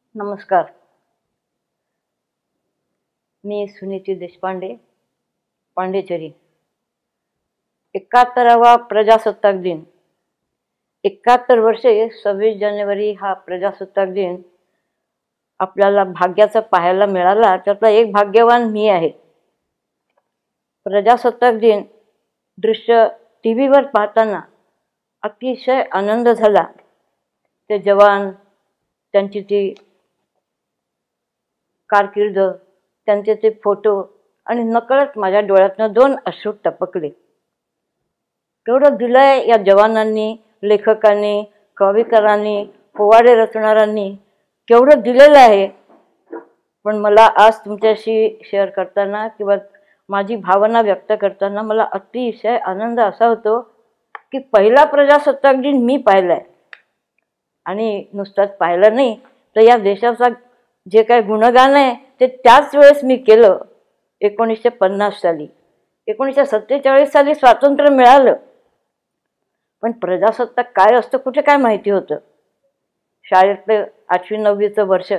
नमस्कार. मी सुनीती देशपांडे, पांडेचेरी. 71वा प्रजासत्ताक दिन. 71 वर्षे 26 जानेवारी हा प्रजासत्ताक दिन आपल्याला भाग्याचा पाहायला मिळाला. त्यातला एक भाग्यवान मी आहे. प्रजासत्ताक दिन दृश्य टी व्हीवर पाहताना अतिशय आनंद झाला. ते जवान, त्यांची ती कारकीर्द, त्यांचे ते फोटो आणि नकळत माझ्या डोळ्यातनं 2 अश्रू टपकले. केवढं दिलंय या जवानांनी, लेखकांनी, कविकारांनी, पोवाडे रचणाऱ्यांनी, केवढं दिलेलं आहे. पण मला आज तुमच्याशी शेअर करताना किंवा माझी भावना व्यक्त करताना मला अतिशय आनंद असा होतो की पहिला प्रजासत्ताक दिन मी पाहिलाय. आणि नुसताच पाहिलं नाही तर या देशाचा जे काही गुणगान आहे ते त्याच वेळेस मी केलं. 1950 साली, 1947 साली स्वातंत्र्य मिळालं. पण प्रजासत्ताक काय असतं कुठे काय माहिती होतं. शाळेतलं 8वी 9वीचं वर्ष,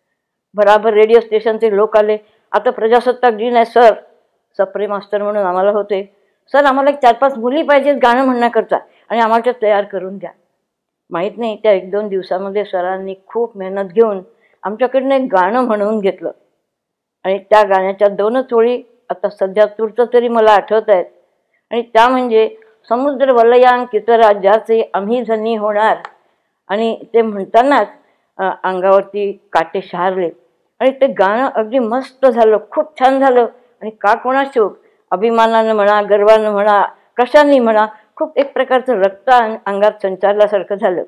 बराबर रेडिओ स्टेशनचे लोक आले, आता प्रजासत्ताक दिन आहे सर. सप्रे मास्तर म्हणून आम्हाला होते. सर, आम्हाला 4-5 मुली पाहिजेत गाणं म्हणण्याकरता आणि आम्हाला तयार करून द्या. माहीत नाही त्या 1-2 दिवसामध्ये सरांनी खूप मेहनत घेऊन आमच्याकडनं एक गाणं म्हणवून घेतलं. आणि त्या गाण्याच्या 2च ओळी आता सध्या तूर्त तरी मला आठवत आहेत. आणि त्या म्हणजे समुद्र वलयांकित राज्याचे आम्ही धनी होणार. आणि ते म्हणतानाच अंगावरती काटे शहारले. आणि ते गाणं अगदी मस्त झालं, खूप छान झालं. आणि का कोणाच ठाऊक, अभिमानानं म्हणा, गर्वानं म्हणा, कशाने म्हणा, खूप एक प्रकारचं रक्त अंगात संचारल्यासारखं झालं.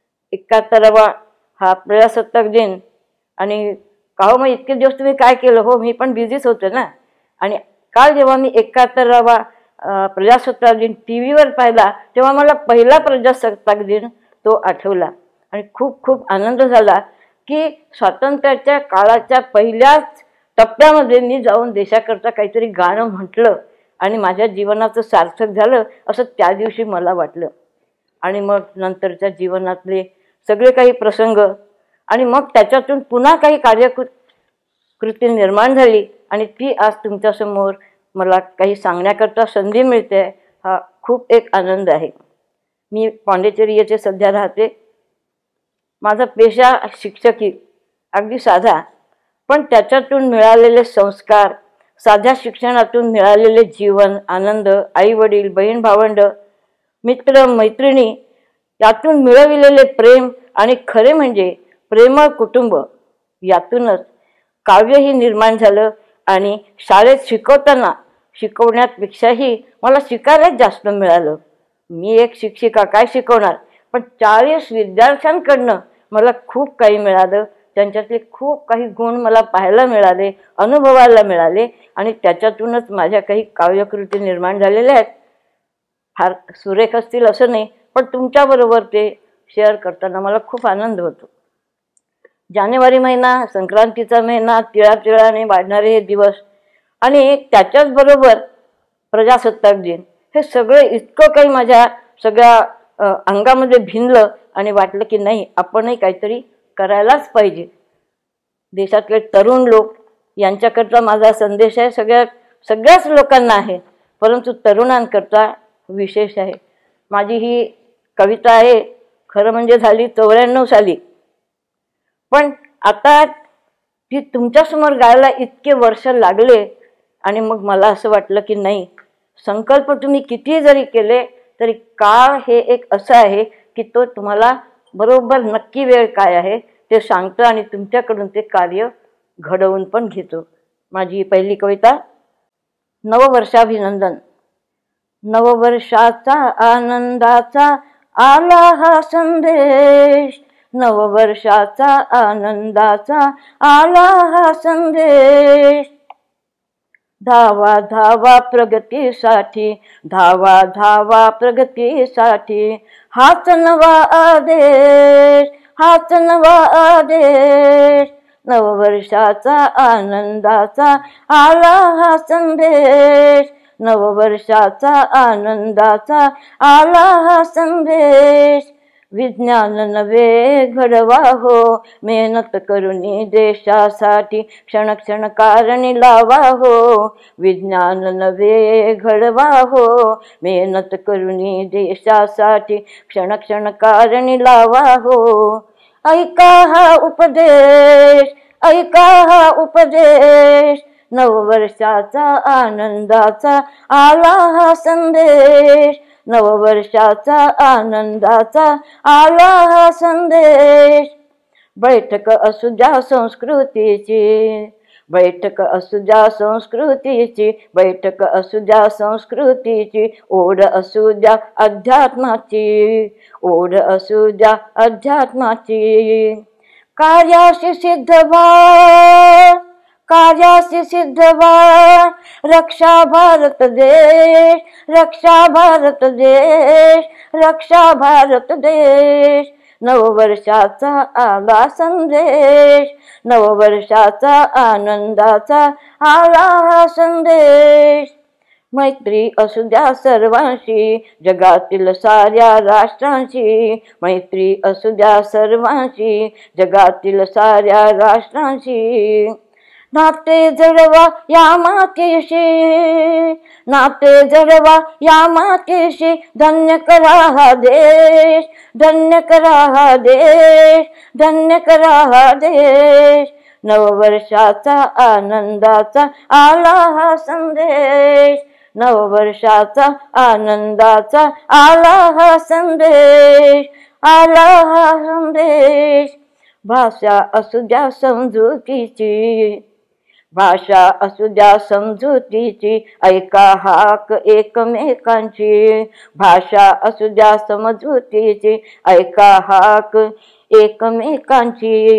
71वा हा प्रजासत्ताक दिन. आणि का हो, मग इतके दिवस तुम्ही काय केलं? हो, मी पण बिझीच होते ना. आणि काल जेव्हा मी 71वा प्रजासत्ताक दिन टी व्हीवर पाहिला तेव्हा मला पहिला प्रजासत्ताक दिन तो आठवला. आणि खूप खूप आनंद झाला की स्वातंत्र्याच्या काळाच्या पहिल्याच टप्प्यामध्ये मी जाऊन देशाकरता काहीतरी गाणं म्हटलं आणि माझ्या जीवनाचं सार्थक झालं असं त्या दिवशी मला वाटलं. आणि मग नंतरच्या जीवनातले सगळे काही प्रसंग आणि मग त्याच्यातून पुन्हा काही कार्यकृती निर्माण झाली आणि ती आज तुमच्यासमोर मला काही सांगण्याकरता संधी मिळते. हा खूप एक आनंद आहे. मी पांडेचेरी येथे सध्या राहते. माझा पेशा शिक्षकी, अगदी साधा, पण त्याच्यातून मिळालेले संस्कार, साध्या शिक्षणातून मिळालेले जीवन, आनंद, आईवडील, बहीण भावंड, मित्र मैत्रिणी, यातून मिळविलेले प्रेम आणि खरे म्हणजे प्रेमळ कुटुंब, यातूनच काव्यही निर्माण झालं. आणि शाळेत शिकवताना शिकवण्यापेक्षाही मला शिकायलाच जास्त मिळालं. मी एक शिक्षिका, काय शिकवणार, पण 40 विद्यार्थ्यांकडनं मला खूप काही मिळालं. त्यांच्यातले खूप काही गुण मला पाहायला मिळाले, अनुभवायला मिळाले आणि त्याच्यातूनच माझ्या काही काव्यकृती निर्माण झालेल्या आहेत. फार सुरेख असतील असं नाही, पण तुमच्याबरोबर ते शेअर करताना मला खूप आनंद होतो. जानेवारी महिना, संक्रांतीचा महिना, तिळातिळाने वाढणारे हे दिवस आणि त्याच्याच बरोबर प्रजासत्ताक दिन, हे सगळं इतकं काही माझ्या सगळ्या अंगामध्ये भिनलं आणि वाटलं की नाही, आपणही काहीतरी करायलाच पाहिजे. देशातले तरुण लोक यांच्याकरता माझा संदेश आहे. सगळ्याच लोकांना आहे, परंतु तरुणांकरता विशेष आहे. माझी ही कविता आहे, खरं म्हणजे झाली 94 साली, पण आता ती तुमच्यासमोर गायला इतके वर्ष लागले. आणि मग मला असं वाटलं की नाही, संकल्प तुम्ही किती जरी केले तरी काळ हे एक असं आहे की तो तुम्हाला बरोबर नक्की वेळ काय आहे ते सांगतं आणि तुमच्याकडून ते कार्य घडवून पण घेतो. माझी पहिली कविता, नववर्षाभिनंदन. नववर्षाचा आनंदाचा आला हा संदेश, नववर्षाचा आनंदाचा आला हा संदेश. धावा धावा प्रगतीसाठी, धावा धावा प्रगतीसाठी, हाच नवा आदेश, हाच नवा आदेश. नववर्षाचा आनंदाचा आला हा संदेश, नववर्षाचा आनंदाचा आला हा संदेश. विज्ञान नवे घडवा हो, मेहनत करुनी देशासाठी क्षण क्षण कारणी लावा हो. विज्ञान नवे घडवा हो, मेहनत करुनी देशासाठी क्षण क्षण कारणी लावा हो. ऐका हा उपदेश, ऐका हा उपदेश, नववर्षाचा आनंदाचा आला हा संदेश. नववर्षाचा आनंदाचा आला हा संदेश. बैठक असू द्या संस्कृतीची, बैठक असू द्या संस्कृतीची, बैठक असू द्या संस्कृतीची. ओढ असू द्या अध्यात्माची, ओढ असू द्या अध्यात्माची. कार्याशी सिद्ध व्हा, कार्याशी सिद्ध व्हा, रक्षा भारत देश, रक्षा भारत देश, रक्षा भारत देश. नववर्षाचा आला संदेश, नववर्षाचा आनंदाचा आला हा संदेश. मैत्री असू द्या सर्वांशी, जगातील साऱ्या राष्ट्रांशी. मैत्री असू द्या सर्वांशी, जगातील साऱ्या राष्ट्रांशी. नाते जडवा या मातीशी, नाते जडवा या मातीशी. धन्य करा हा देश, धन्य करा हा देश, धन्य करा हा देश. नववर्षाचा आनंदाचा आला हा संदेश, नववर्षाचा आनंदाचा आला हा संदेश, आला हा संदेश. भाषा असू द्या समजुतीची, भाषा असू द्या समजुतीची. ऐका हाक एकमेकांची, भाषा असू द्या समजुतीची. ऐका हाक एकमेकांची.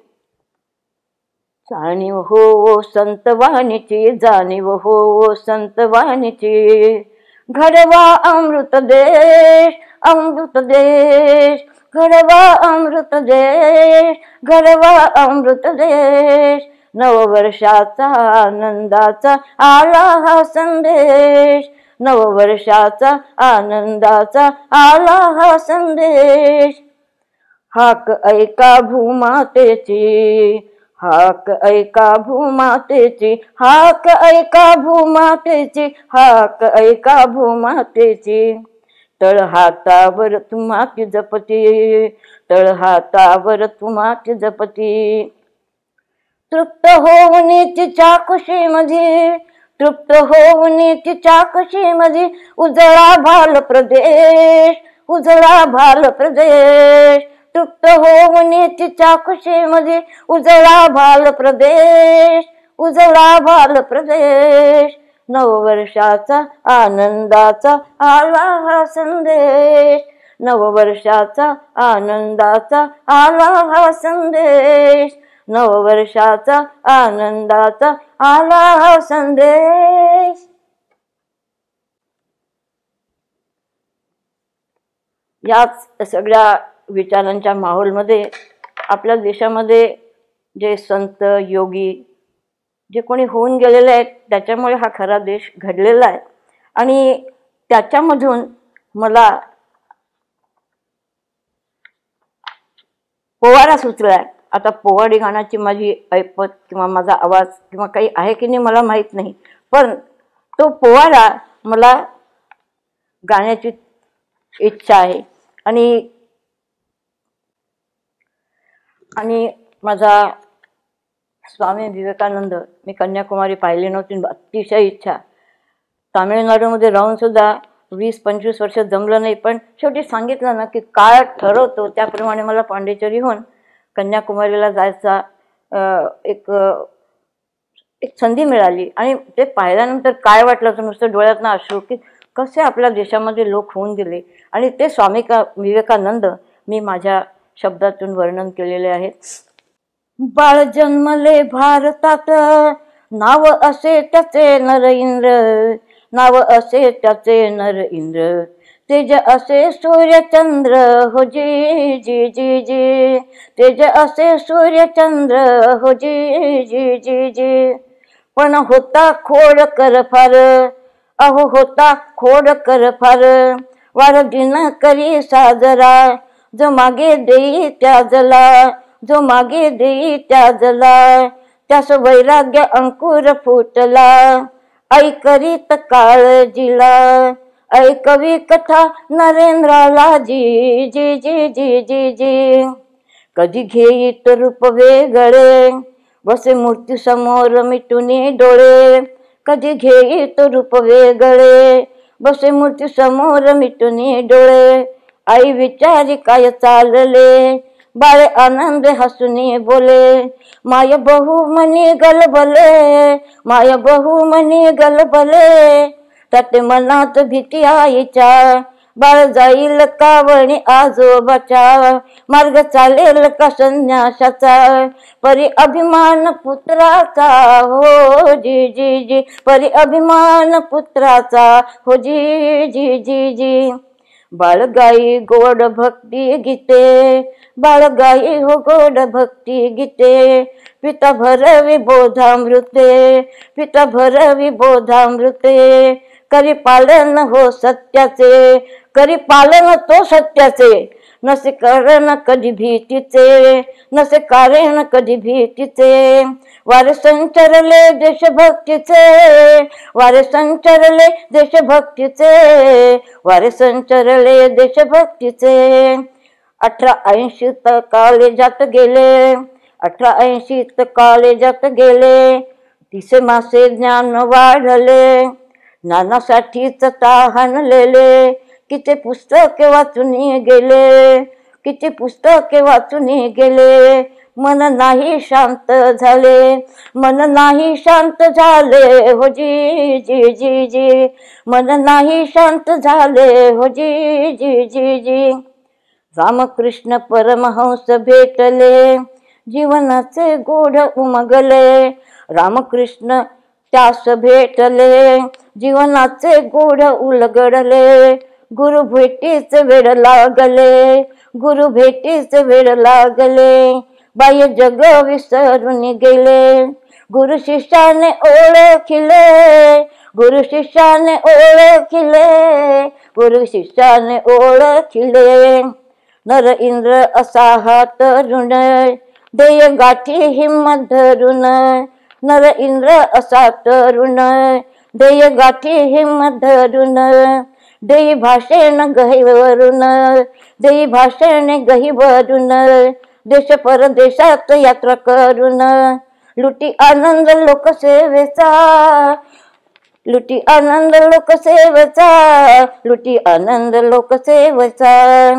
जाणीव हो संतवाणीची, जाणीव हो संतवाणीची. घडवा अमृत देश, अमृत देश, घडवा अमृत देश, घडवा अमृत देश. नववर्षाचा आनंदाचा आला हा संदेश, नववर्षाचा आनंदाचा आला हा संदेश. हाक ऐका भूमातेची, हाक ऐका भूमातेची, हाक ऐका भूमातेची, हाक ऐका भूमातेची. तळ हातावर तुम्हाची जपती, तळ हातावर तुम्हाची जपती. तृप्त होऊन तिच्या कुशीमध्ये, तृप्त होऊन तिच्या कुशीमध्ये. उजळा भाल प्रदेश, उजळा भाल प्रदेश. तृप्त होऊन तिच्या कुशीमध्ये. उजळा भाल प्रदेश, उजळा भाल प्रदेश. नववर्षाचा आनंदाचा आला हा संदेश, नववर्षाचा आनंदाचा आला हा संदेश. नववर्षाचा आनंदाचा आला हा संदेश. याच सगळ्या विचारांच्या माहोलमध्ये आपल्या देशामध्ये जे संत योगी जे कोणी होऊन गेलेले आहेत त्याच्यामुळे हा खरा देश घडलेला आहे. आणि त्याच्यामधून मला पोवाडा सुचलाय. आता पोवाडी गाण्याची माझी ऐपत किंवा माझा आवाज किंवा काही आहे की नाही मला माहीत नाही, पण तो पोवाडा मला गाण्याची इच्छा आहे. आणि माझा स्वामी विवेकानंद, मी कन्याकुमारी पाहिली नव्हती, अतिशय इच्छा. तामिळनाडूमध्ये राहून सुद्धा 20-25 वर्ष जमलं नाही, पण शेवटी सांगितलं ना की काळ ठरवतो, त्याप्रमाणे मला पांडिचेरीहून कन्याकुमारीला जायचा एक संधी मिळाली. आणि ते पाहिल्यानंतर काय वाटलं तर नुसतं डोळ्यातनं अश्रू की कसे आपल्या देशामध्ये लोक होऊन गेले. आणि ते स्वामी विवेकानंद मी माझ्या शब्दातून वर्णन केलेले आहे. बाळ जन्मले भारतात, नाव असे त्याचे नर इंद्र, नाव असे त्याचे नर इंद्र. तेज असे सूर्यचंद्र हो जी जी जी जी, तेज असे सूर्यचंद्र हो जी जी जी जी. पण होता खोड कर फार, अहो होता खोड कर फार. वार दिन करी साजरा, जो मागे देई त्याजला, जो मागे देई त्याजला, त्यास वैराग्य अंकुर फुटला, ऐकरीत काळजीला, ऐकवी कथा नरेंद्राला जी जी जी जी जी जी. कधी घेईत रूप वेगळे, बसे मूर्ती समोर मिटुनी डोळे, कधी घेईत रूप वेगळे, बसे मूर्ती समोर मिटुनी डोळे. आई विचारी काय चालले, बाळे आनंद हसुनी बोले, माय बहु मनी गलबले, माय बहु मनी गलबले. त्यात मनात भीती आईच्या, बाळ जाईल कावणी आजोबाच्या, मार्ग चालेल का संन्यासाचा, परी अभिमान पुत्राचा हो जी जी जी, परी अभिमान पुत्राचा हो जी जी जी जी. बाळगाई गोड भक्ती गीते, बाळगाई हो गोड भक्ती गीते, पिता भरवी बोधामृते, पिता भरवी बोधामृते. करी पालन हो सत्याचे, करी पालन तो सत्याचे, नसे कारण कधी भीतीचे, नसे कारण कधी भीतीचे. वारे संचरले देशभक्तीचे, वारे संचरले देशभक्तीचे, वारे संचरले देशभक्तीचे. 1880 कॉलेजात गेले, 1880 कॉलेजात गेले, 30 मासे ज्ञान वाढले, ज्ञानासाठीच तहानलेले. किती पुस्तके वाचून गेले, किती पुस्तके वाचून गेले, मन नाही शांत झाले, मन नाही शांत झाले हो जी जी जी जी, मन नाही शांत झाले हो जी जी जी जी. रामकृष्ण परमहंस भेटले, जीवनाचे गोड उमगले, रामकृष्ण त्यास भेटले, जीवनाचे गोड उलगडले. गुरु भेटीच वेळ लागले, गुरु भेटीच वेळ लागले, बाह्य जग विसरून गेले. गुरु शिष्याने ओळखिले, गुरु शिष्याने ओळखिले, गुरु शिष्याने ओळखिले. नर इंद्र असा हा तरुण, देय गाठी हिम्मत धरून, नर इंद्र असा तरुण, देय गाठी हिम्मत धरून. देई भाषण गहिवरून, देई भाषण गहिवरून, देश परदेशात यात्रा करून. लुटी आनंद लोकसेवेचा, लुटी आनंद लोकसेवेचा, लुटी आनंद लोकसेवेचा.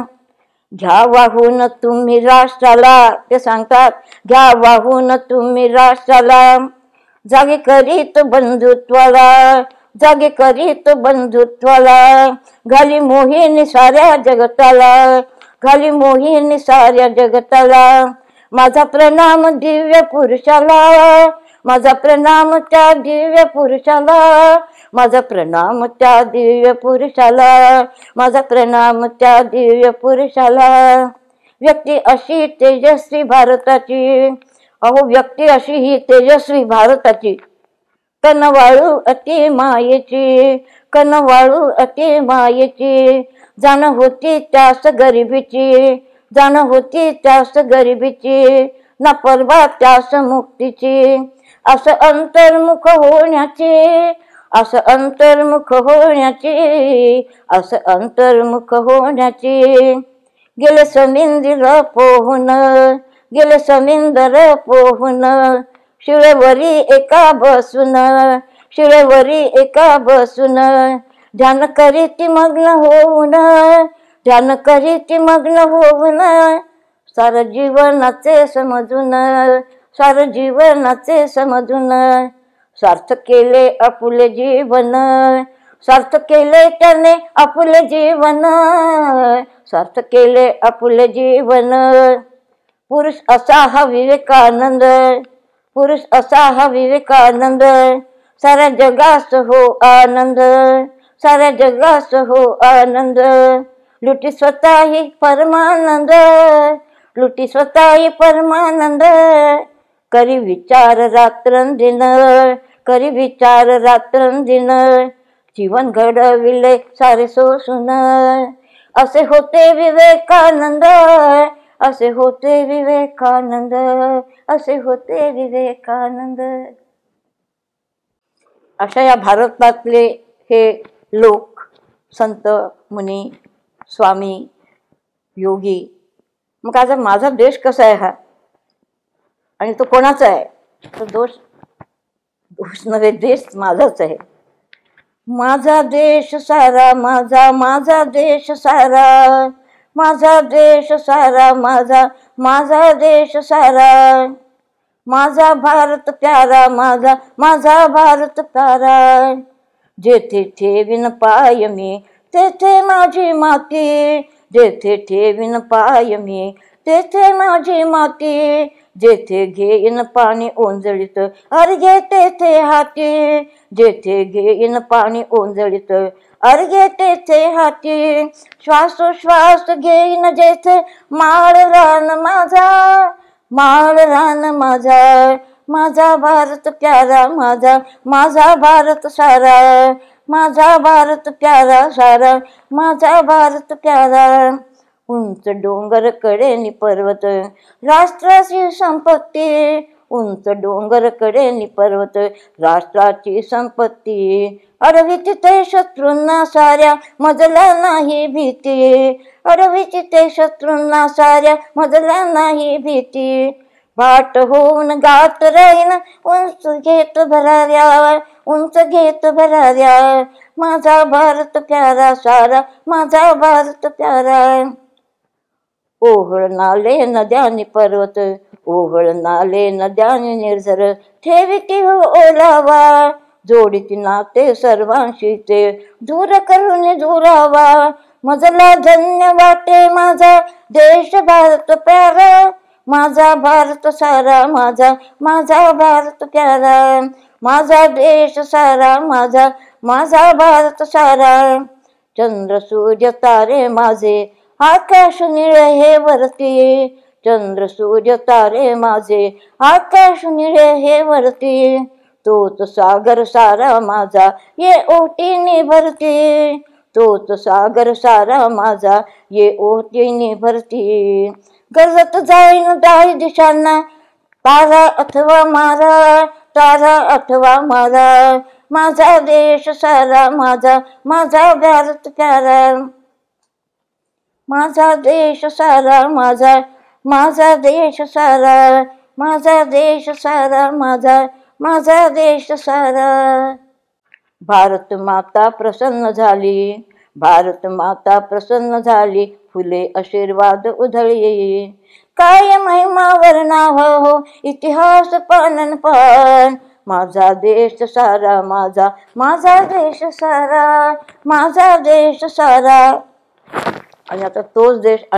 घ्या वाहून तुम्ही राष्ट्राला, ते सांगतात, घ्या वाहून तुम्ही राष्ट्राला, जागे करीत बंधुत्वाला, जागे करीत बंधुत्वाला. घाली मोहिनी साऱ्या जगताला, घाली मोहिनी साऱ्या जगताला. माझा प्रणाम दिव्य पुरुषाला, माझा प्रणाम त्या दिव्य पुरुषाला, माझा प्रणाम त्या दिव्य पुरुषाला, माझा प्रणाम त्या दिव्य पुरुषाला. व्यक्ती अशी तेजस्वी भारताची, अहो व्यक्ती अशी ही तेजस्वी भारताची. कनवाळू अति मायेची, कनवाळू अति मायेची. जाण होती त्यास गरिबीची, जाण होती त्यास गरिबीची, ना परवा त्यास मुक्तीची. असं अंतर्मुख होण्याची, असं अंतर्मुख होण्याची, असं अंतर्मुख होण्याची. गेले समिंदर पोहून, गेले समिंदर पोहून, शिळेवरी एका बसून, शिळेवरी एका बसून. ध्यान करीती मग्न होऊन, ध्यान करीती मग्न होऊन. सार जीवनाचे समजून, सार जीवनाचे समजून. सार्थ केले आपुले जीवन, सार्थ केले त्याने आपुले जीवन, सार्थ केले आपुले जीवन. पुरुष असा हा विवेकानंद, पुरुष असा हा विवेकानंद. साऱ्या जगास हो आनंद, साऱ्या जगास हो आनंद. लुटी स्वतःही परमानंद, लुटी स्वतःही परमानंद. करी विचार रात्रंदिन, करी विचार रात्रंदिन. जीवन घडविले सारे सोसून, असे होते विवेकानंद, असे होते विवेकानंद, असे होते विवेकानंद. अशा या भारतातले हे लोक, संत, मुनी, स्वामी, योगी. मग आता माझा देश कसा आहे हा, आणि तो कोणाचा आहे? तो दोष नव्हे, देश माझाच आहे. माझा देश सारा माझा, माझा देश सारा, माझा देश सारा माझा, माझा देश सारा, माझा भारत प्यारा माझा, माझा भारत प्यारा. जेथे ठेवीन पाय मी तेथे माझी माती, जेथे ठेवीन पाय मी तेथे माझी माती. जेथे घेईन पाणी ओंजळीत अर्घे तेथे हाती, जेथे घेईन पाणी ओंजळीत अर्घे तेथे हाती. श्वासोश्वास घेईन जेथे माळ रान माझा, माळ रान माझा, माझा भारत प्यारा माझा, माझा भारत सारा, माझा भारत प्यारा सारा, माझा भारत प्यारा. उंच डोंगर कडेनी पर्वत राष्ट्राची संपत्ती, उंच डोंगर कडेनी पर्वत राष्ट्राची संपत्ती. अडविची ते शत्रूंना साऱ्या मजला नाही भीती, अडविची ते शत्रूंना साऱ्या मजला नाही भीती. भाट होऊन गात राहीन उंच घेत भराऱ्या, उंच घेत भराऱ्या. माझा भारत प्यारा सारा, माझा भारत प्यारा. ओहळ नाले नद्यानी पर्वत, ओहळ नाले नद्यानी निर्झर, ठेविती हो ओलावा. जोडीती नाते सर्वांशी ते दूर करून दुरावा. मजला धन्य वाटे माझा देश भारत प्यारा, माझा भारत सारा माझा, माझा भारत प्यारा. माझा देश सारा माझा, माझा भारत सारा. चंद्र सूर्य तारे माझे आकाश निळे हे वरती, चंद्र सूर्य तारे माझे आकाश निळे हे वरती. तोच सागर सारा माझा ये ओटीने भरती, तोच सागर सारा माझा ये ओटीने भरती. गरजत जाईन दाही दिशांना तारा अथवा मारा, तारा अथवा मारा. माझा देश सारा माझा, माझा भारत प्यारा, माझा देश सारा माझा, माझा देश सारा, माझा देश सारा माझा, माझा देश सारा. भारत माता प्रसन्न झाली, भारत माता प्रसन्न झाली, फुले आशीर्वाद उधळी. काय महिमा वर्णाव हो इतिहास पानन पान. माझा देश सारा माझा, माझा देश सारा, माझा देश सारा. आणि आता तोच देश